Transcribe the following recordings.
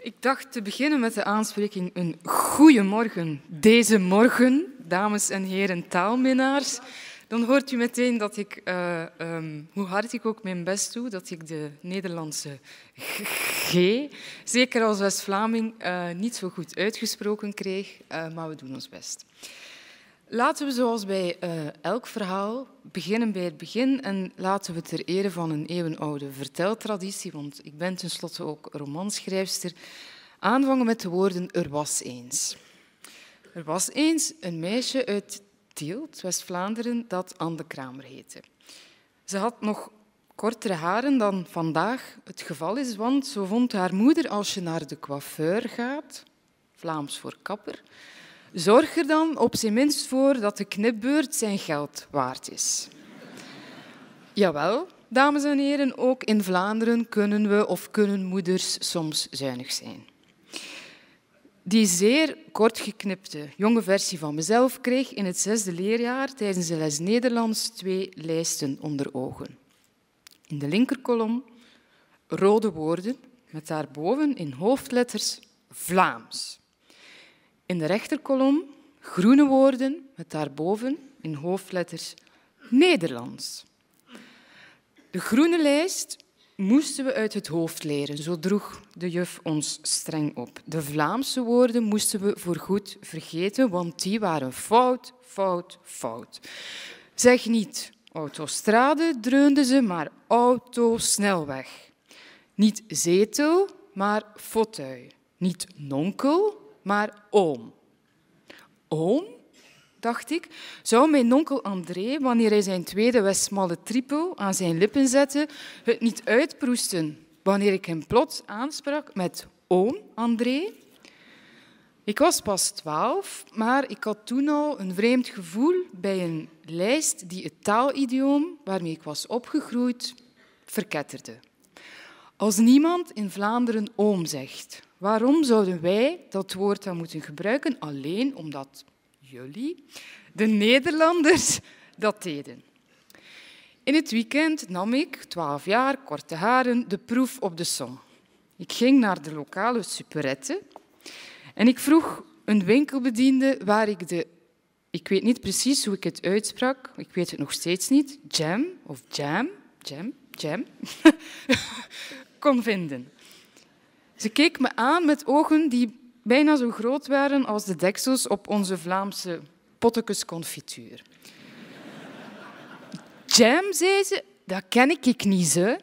Ik dacht te beginnen met de aanspreking een goeiemorgen deze morgen, dames en heren taalminnaars. Dan hoort u meteen dat ik, hoe hard ik ook mijn best doe, dat ik de Nederlandse G, zeker als West-Vlaming, niet zo goed uitgesproken kreeg, maar we doen ons best. Laten we zoals bij elk verhaal beginnen bij het begin en laten we ter ere van een eeuwenoude verteltraditie, want ik ben tenslotte ook romanschrijfster, aanvangen met de woorden er was eens. Er was eens een meisje uit Tielt, West-Vlaanderen, dat Anne de Kramer heette. Ze had nog kortere haren dan vandaag het geval is, want zo vond haar moeder als je naar de coiffeur gaat, Vlaams voor kapper, zorg er dan op zijn minst voor dat de knipbeurt zijn geld waard is. Jawel, dames en heren, ook in Vlaanderen kunnen we of kunnen moeders soms zuinig zijn. Die zeer kortgeknipte jonge versie van mezelf kreeg in het 6e leerjaar tijdens de les Nederlands 2 lijsten onder ogen. In de linkerkolom rode woorden met daarboven in hoofdletters Vlaams. In de rechterkolom groene woorden met daarboven in hoofdletters Nederlands. De groene lijst moesten we uit het hoofd leren, zo droeg de juf ons streng op. De Vlaamse woorden moesten we voorgoed vergeten, want die waren fout, fout, fout. Zeg niet autostrade, dreunde ze, maar autosnelweg. Niet zetel, maar fauteuil. Niet nonkel, maar oom. Oom, dacht ik, zou mijn onkel André, wanneer hij zijn tweede Westmalle trippel aan zijn lippen zette, het niet uitproesten wanneer ik hem plots aansprak met oom André? Ik was pas 12, maar ik had toen al een vreemd gevoel bij een lijst die het taalidioom waarmee ik was opgegroeid verketterde. Als niemand in Vlaanderen oom zegt, waarom zouden wij dat woord dan moeten gebruiken? Alleen omdat jullie, de Nederlanders, dat deden. In het weekend nam ik, 12 jaar, korte haren, de proef op de som. Ik ging naar de lokale superette en ik vroeg een winkelbediende waar ik ik weet niet precies hoe ik het uitsprak, ik weet het nog steeds niet, jam of jam, kon vinden. Ze keek me aan met ogen die bijna zo groot waren als de deksels op onze Vlaamse pottekes confituur. Jam, zei ze, dat ken ik niet, zo.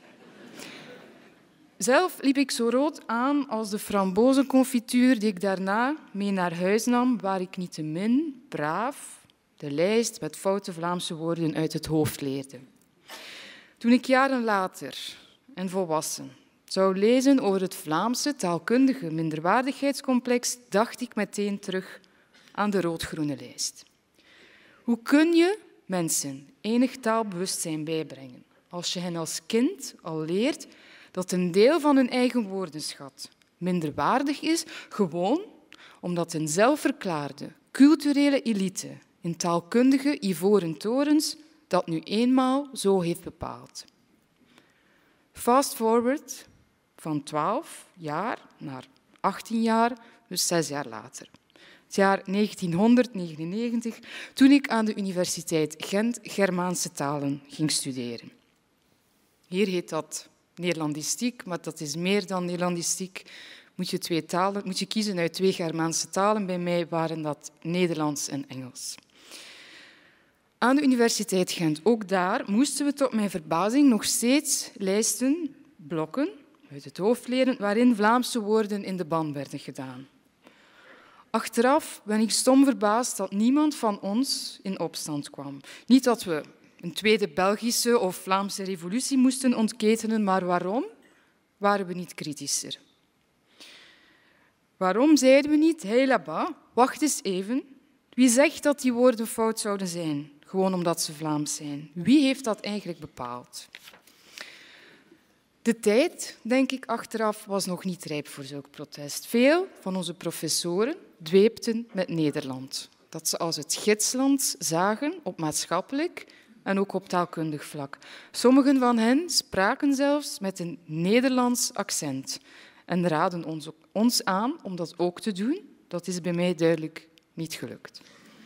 Zelf liep ik zo rood aan als de frambozenconfituur die ik daarna mee naar huis nam, waar ik niettemin braaf de lijst met foute Vlaamse woorden uit het hoofd leerde. Toen ik jaren later en volwassen zou lezen over het Vlaamse taalkundige minderwaardigheidscomplex, dacht ik meteen terug aan de rood-groene lijst. Hoe kun je mensen enig taalbewustzijn bijbrengen als je hen als kind al leert dat een deel van hun eigen woordenschat minderwaardig is, gewoon omdat een zelfverklaarde culturele elite in taalkundige ivoren torens dat nu eenmaal zo heeft bepaald. Fast forward van 12 jaar naar 18 jaar, dus 6 jaar later. Het jaar 1999, toen ik aan de Universiteit Gent Germaanse talen ging studeren. Hier heet dat Neerlandistiek, maar dat is meer dan Neerlandistiek. Moet je kiezen uit 2 Germaanse talen. Bij mij waren dat Nederlands en Engels. Aan de Universiteit Gent, ook daar, moesten we tot mijn verbazing nog steeds lijsten, blokken, uit het hoofd leren, waarin Vlaamse woorden in de ban werden gedaan. Achteraf ben ik stom verbaasd dat niemand van ons in opstand kwam. Niet dat we een tweede Belgische of Vlaamse revolutie moesten ontketenen, maar waarom waren we niet kritischer? Waarom zeiden we niet, hey là-bas, wacht eens even, wie zegt dat die woorden fout zouden zijn, gewoon omdat ze Vlaams zijn? Wie heeft dat eigenlijk bepaald? De tijd, denk ik achteraf, was nog niet rijp voor zulk protest. Veel van onze professoren dweepten met Nederland, dat ze als het gidsland zagen op maatschappelijk en ook op taalkundig vlak. Sommigen van hen spraken zelfs met een Nederlands accent en raden ons aan om dat ook te doen. Dat is bij mij duidelijk niet gelukt.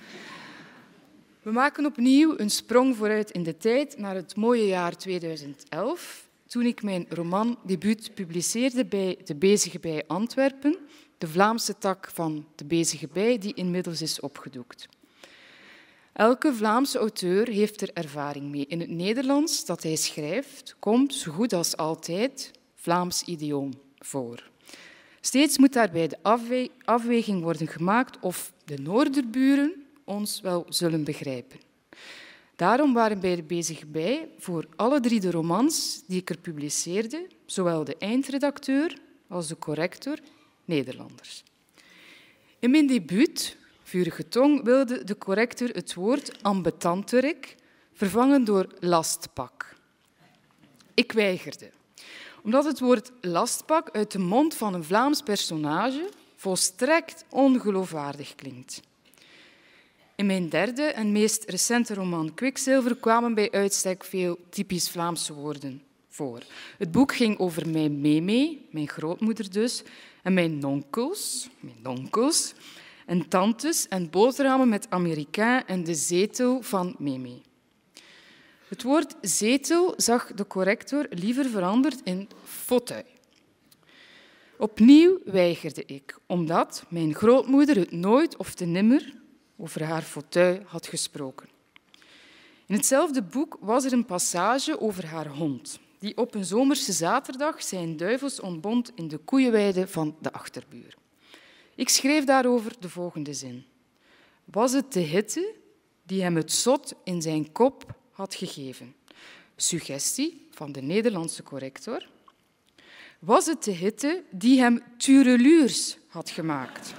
We maken opnieuw een sprong vooruit in de tijd naar het mooie jaar 2011, toen ik mijn romandebuut publiceerde bij De Bezige Bij Antwerpen, de Vlaamse tak van De Bezige Bij, die inmiddels is opgedoekt. Elke Vlaamse auteur heeft er ervaring mee. In het Nederlands dat hij schrijft, komt, zo goed als altijd, Vlaams idioom voor. Steeds moet daarbij de afweging worden gemaakt of de Noorderburen ons wel zullen begrijpen. Daarom waren bij De Bezige Bij voor alle 3 de romans die ik er publiceerde, zowel de eindredacteur als de corrector, Nederlanders. In mijn debuut, Vurige Tong, wilde de corrector het woord ambetanterik vervangen door lastpak. Ik weigerde, omdat het woord lastpak uit de mond van een Vlaams personage volstrekt ongeloofwaardig klinkt. In mijn derde en meest recente roman Kwikzilver kwamen bij uitstek veel typisch Vlaamse woorden voor. Het boek ging over mijn meme, mijn grootmoeder dus, en mijn onkels en tantes en boterhammen met Amerikaan en de zetel van meme. Het woord zetel zag de corrector liever veranderd in fauteuil. Opnieuw weigerde ik, omdat mijn grootmoeder het nooit of te nimmer over haar fauteuil had gesproken. In hetzelfde boek was er een passage over haar hond, die op een zomerse zaterdag zijn duivels ontbond in de koeienweide van de achterbuur. Ik schreef daarover de volgende zin. Was het de hitte die hem het zot in zijn kop had gegeven? Suggestie van de Nederlandse corrector. Was het de hitte die hem tureluurs had gemaakt?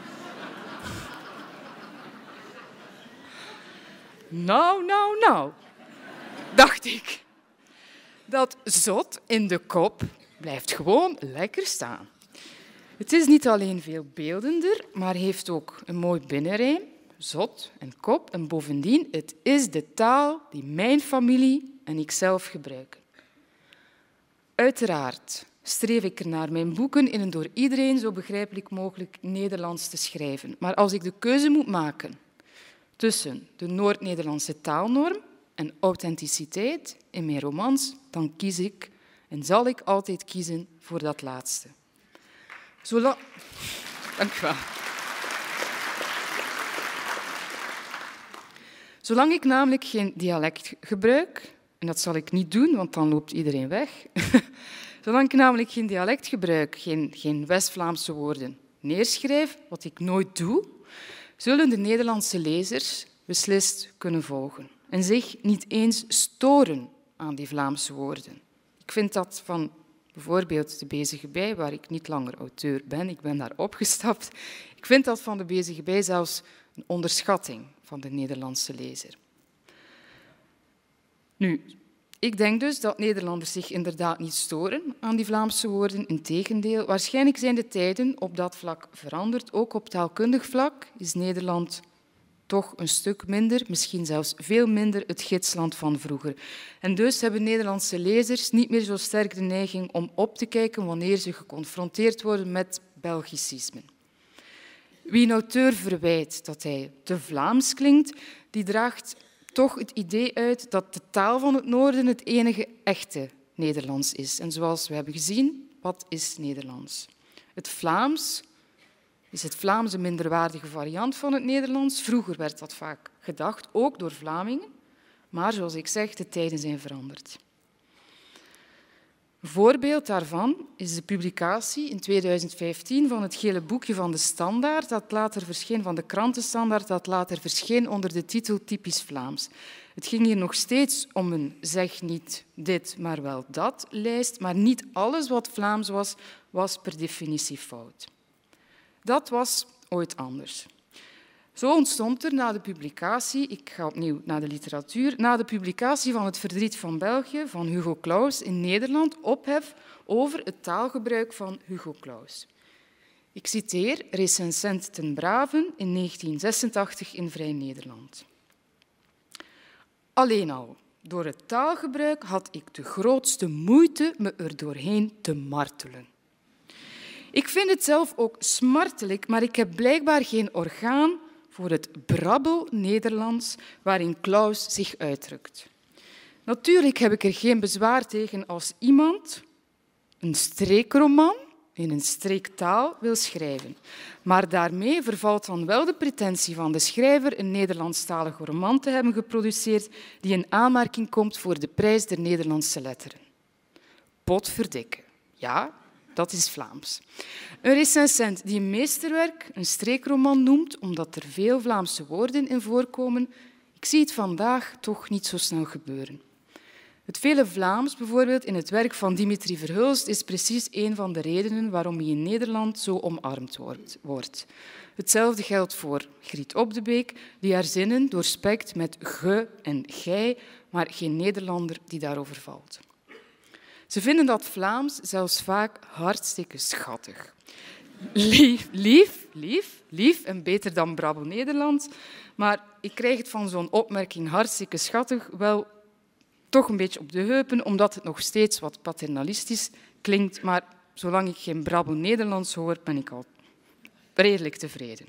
Nou, dacht ik. Dat zot in de kop blijft gewoon lekker staan. Het is niet alleen veel beeldender, maar heeft ook een mooi binnenrijm, zot en kop. En bovendien, het is de taal die mijn familie en ikzelf gebruiken. Uiteraard streef ik ernaar mijn boeken in een door iedereen zo begrijpelijk mogelijk Nederlands te schrijven. Maar als ik de keuze moet maken tussen de Noord-Nederlandse taalnorm en authenticiteit in mijn romans, dan kies ik en zal ik altijd kiezen voor dat laatste. Dank u wel. Zolang ik namelijk geen dialect gebruik, en dat zal ik niet doen, want dan loopt iedereen weg. Zolang ik namelijk geen dialect gebruik, geen West-Vlaamse woorden neerschrijf, wat ik nooit doe, zullen de Nederlandse lezers beslist kunnen volgen en zich niet eens storen aan die Vlaamse woorden. Ik vind dat van bijvoorbeeld De Bezige Bij, waar ik niet langer auteur ben, ik ben daar opgestapt, ik vind dat van De Bezige Bij zelfs een onderschatting van de Nederlandse lezer. Nu, ik denk dus dat Nederlanders zich inderdaad niet storen aan die Vlaamse woorden. Integendeel, waarschijnlijk zijn de tijden op dat vlak veranderd. Ook op taalkundig vlak is Nederland toch een stuk minder, misschien zelfs veel minder, het gidsland van vroeger. En dus hebben Nederlandse lezers niet meer zo sterk de neiging om op te kijken wanneer ze geconfronteerd worden met Belgicismen. Wie een auteur verwijt dat hij te Vlaams klinkt, die draagt toch het idee uit dat de taal van het Noorden het enige echte Nederlands is. En zoals we hebben gezien, wat is Nederlands? Het Vlaams is het Vlaams een minderwaardige variant van het Nederlands. Vroeger werd dat vaak gedacht, ook door Vlamingen. Maar zoals ik zeg, de tijden zijn veranderd. Een voorbeeld daarvan is de publicatie in 2015 van het gele boekje van de Standaard, dat later verscheen van de krantenstandaard, dat later verscheen onder de titel Typisch Vlaams. Het ging hier nog steeds om een zeg niet dit, maar wel dat lijst, maar niet alles wat Vlaams was, was per definitie fout. Dat was ooit anders. Zo ontstond er na de publicatie, ik ga opnieuw naar de literatuur, na de publicatie van Het Verdriet van België van Hugo Claus in Nederland ophef over het taalgebruik van Hugo Claus. Ik citeer recensent Ten Braven in 1986 in Vrij Nederland. Alleen al door het taalgebruik had ik de grootste moeite me er doorheen te martelen. Ik vind het zelf ook smartelijk, maar ik heb blijkbaar geen orgaan voor het brabbel-Nederlands waarin Claus zich uitdrukt. Natuurlijk heb ik er geen bezwaar tegen als iemand een streekroman in een streektaal wil schrijven. Maar daarmee vervalt dan wel de pretentie van de schrijver een Nederlandstalige roman te hebben geproduceerd die in aanmerking komt voor de prijs der Nederlandse letteren. Potverdikke. Ja, dat is Vlaams. Een recensent die een meesterwerk een streekroman noemt omdat er veel Vlaamse woorden in voorkomen, ik zie het vandaag toch niet zo snel gebeuren. Het vele Vlaams, bijvoorbeeld in het werk van Dimitri Verhulst, is precies een van de redenen waarom hij in Nederland zo omarmd wordt. Hetzelfde geldt voor Griet Op de Beek, die haar zinnen doorspekt met ge en gij, maar geen Nederlander die daarover valt. Ze vinden dat Vlaams zelfs vaak hartstikke schattig. Lief en beter dan Brabbel-Nederlands, maar ik krijg het van zo'n opmerking hartstikke schattig wel toch een beetje op de heupen, omdat het nog steeds wat paternalistisch klinkt, maar zolang ik geen Brabbel-Nederlands hoor, ben ik al redelijk tevreden.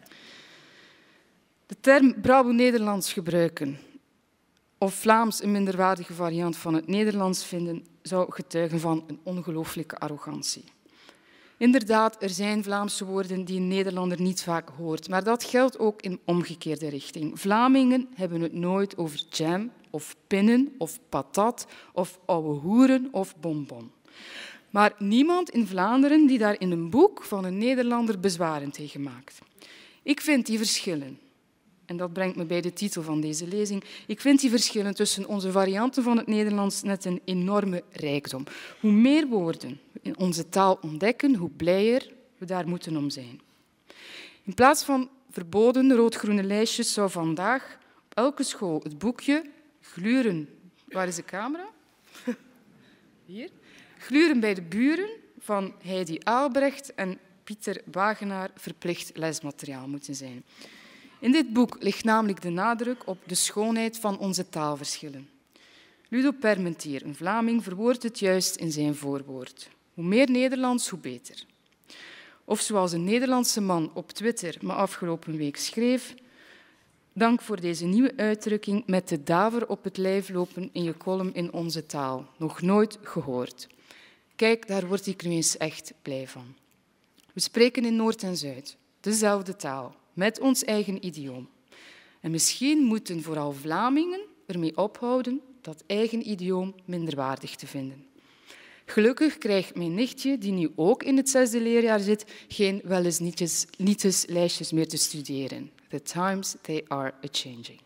De term Brabbel-Nederlands gebruiken of Vlaams een minderwaardige variant van het Nederlands vinden, zou getuigen van een ongelooflijke arrogantie. Inderdaad, er zijn Vlaamse woorden die een Nederlander niet vaak hoort, maar dat geldt ook in omgekeerde richting. Vlamingen hebben het nooit over jam of pinnen of patat of ouwe hoeren of bonbon. Maar niemand in Vlaanderen die daar in een boek van een Nederlander bezwaren tegen maakt. Ik vind die verschillen, en dat brengt me bij de titel van deze lezing, ik vind die verschillen tussen onze varianten van het Nederlands net een enorme rijkdom. Hoe meer woorden we in onze taal ontdekken, hoe blijer we daar moeten om zijn. In plaats van verboden rood-groene lijstjes zou vandaag op elke school het boekje Gluren, waar is de camera? Hier. Gluren bij de buren van Heidi Aalbrecht en Pieter Wagenaar verplicht lesmateriaal moeten zijn. In dit boek ligt namelijk de nadruk op de schoonheid van onze taalverschillen. Ludo Permentier, een Vlaming, verwoordt het juist in zijn voorwoord. Hoe meer Nederlands, hoe beter. Of zoals een Nederlandse man op Twitter me afgelopen week schreef, dank voor deze nieuwe uitdrukking met de daver op het lijf lopen in je column in onze taal. Nog nooit gehoord. Kijk, daar word ik nu eens echt blij van. We spreken in Noord en Zuid dezelfde taal, met ons eigen idioom. En misschien moeten vooral Vlamingen ermee ophouden dat eigen idioom minderwaardig te vinden. Gelukkig krijgt mijn nichtje, die nu ook in het 6e leerjaar zit, geen wel eens nietjes lijstjes meer te studeren. The times, they are a-changing.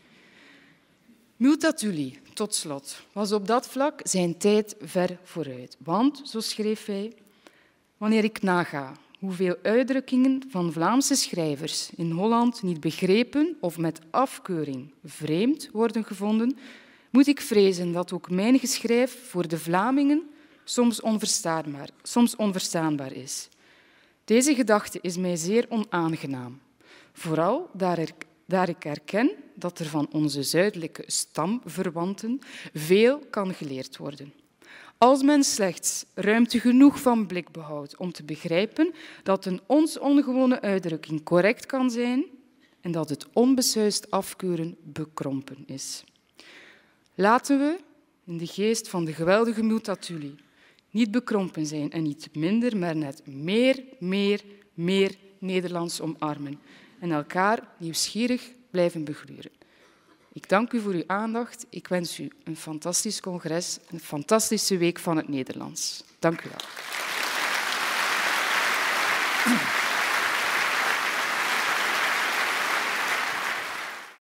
Multatuli, tot slot, was op dat vlak zijn tijd ver vooruit. Want, zo schreef hij, wanneer ik naga hoeveel uitdrukkingen van Vlaamse schrijvers in Holland niet begrepen of met afkeuring vreemd worden gevonden, moet ik vrezen dat ook mijn geschrijf voor de Vlamingen soms onverstaanbaar is. Deze gedachte is mij zeer onaangenaam. Vooral daar ik erken dat er van onze zuidelijke stamverwanten veel kan geleerd worden. Als men slechts ruimte genoeg van blik behoudt om te begrijpen dat een ons ongewone uitdrukking correct kan zijn en dat het onbesuisd afkeuren bekrompen is. Laten we, in de geest van de geweldige Multatuli, niet bekrompen zijn en niet minder, maar net meer Nederlands omarmen en elkaar nieuwsgierig blijven begluren. Ik dank u voor uw aandacht. Ik wens u een fantastisch congres, een fantastische week van het Nederlands. Dank u wel.